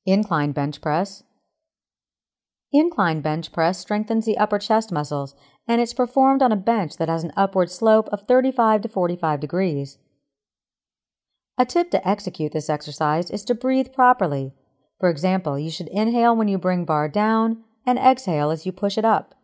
Incline bench press. Incline bench press strengthens the upper chest muscles, and it's performed on a bench that has an upward slope of 35 to 45 degrees. A tip to execute this exercise is to breathe properly. For example, you should inhale when you bring bar down and exhale as you push it up.